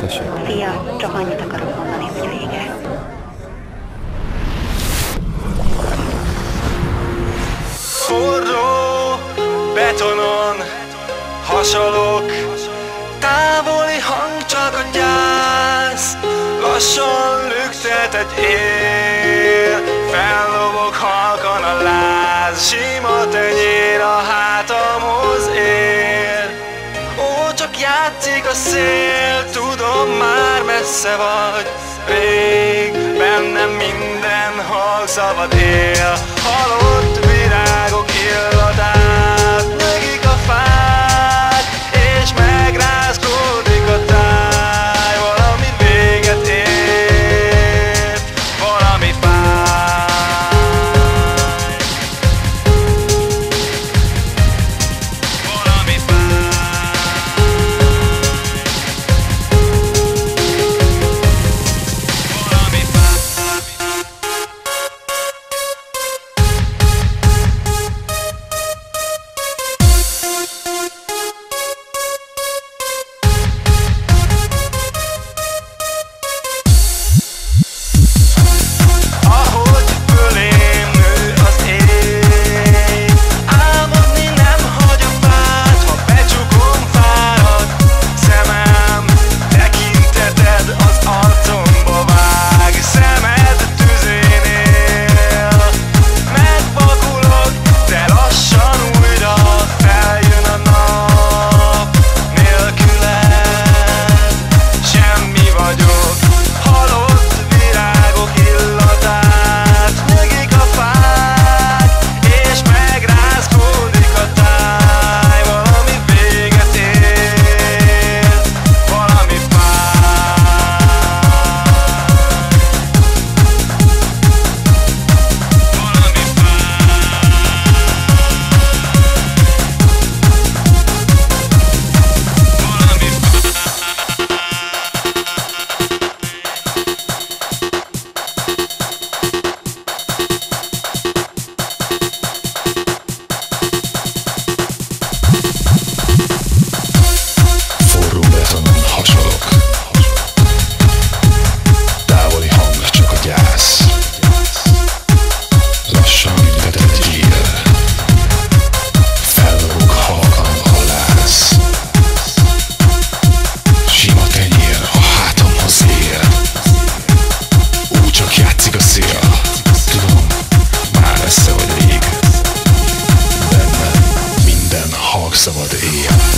Szia, csak annyit akarok mondani, hogy vége. Forró betonon hasalok, távoli hang csak a gyász. Lassan lüktet egy él, fellobog halkan a láz. Sima tenyér a hátamhoz ér. Ó, csak játszik a szél, tudom már messze vagy. Rég bennem minden hang szabad él. Halott virágok illatát nyögik a fák, és megrázkódik a táj. Valami véget ért, valami fáj. Valami fáj. Valami fáj. Ahogy fölém nő az éj, álmodni nem hagy a vágy. Ha becsukom, fárad szemem, tekinteted az arcomba vág. Szemed tüzén él, megvakulok, de lassan újra feljön a nap. Nélküled semmi vagyok. Halott virágok illatát nyögik a fák, és megrázkódik a táj. Valami véget ért, valami fáj. Valami Forró betonon hasalok, távoli hang csak a gyász. Lassan lüktet egy él, fellobog halkan a láz. Sima tenyér a hátamhoz ér. Úgy csak játszik a szél, tudom, már messze vagy rég. Bennem minden hang szabad él.